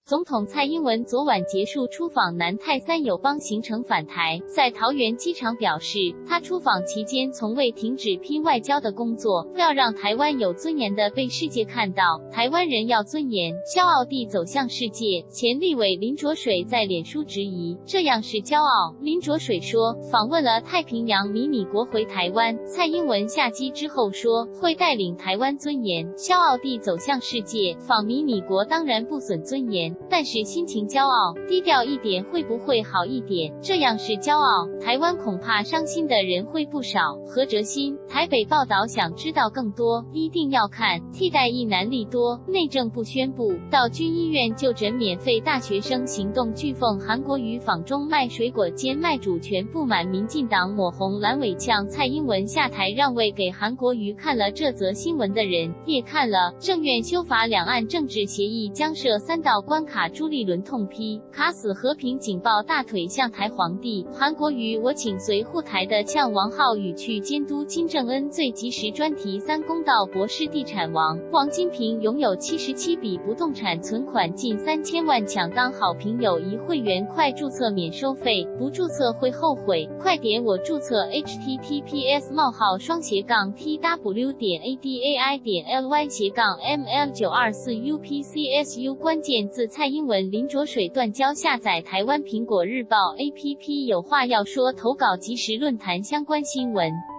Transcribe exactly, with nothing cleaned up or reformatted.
总统蔡英文昨晚结束出访南太三友邦行程返台，在桃园机场表示，他出访期间从未停止拼外交的工作，要让台湾有尊严的被世界看到，台湾人要尊严、骄傲地走向世界。前立委林濁水在脸书质疑，这样是骄傲。林浊水说，访问了太平洋迷你国回台湾，蔡英文下机之后说，会带领台湾尊严、骄傲地走向世界。访迷你国当然不损尊严，但是心情骄傲，低调一点会不会好一点？这样是骄傲，台湾恐怕伤心的人会不少。何哲新，台北报道，想知道更多，一定要看。替代役难利多，内政部宣布，到军医院就诊免费大学生行动巨凤韩国瑜坊中卖水果兼卖主权不满民进党抹红蓝委呛蔡英文下台让位给韩国瑜。看了这则新闻的人也看了，政院修法两岸政治协议将设三道关卡，朱立伦痛批卡死和平警报大腿向台皇帝韩国瑜，我请随护台的呛王浩宇去监督金正恩最及时专题三公道博士地产王王金平拥有七十七笔不动产存款近三千万，抢当好评友谊会员，快注册免收费，不注册会后悔，快点我注册 H T T P S 冒号双斜杠 T W 点 A D A I 点 L Y 斜杠 M L 九二四 U P C S U 关键字蔡英文林浊水断交，下载台湾苹果日报 A P P 有话要说，投稿即时论坛相关新闻。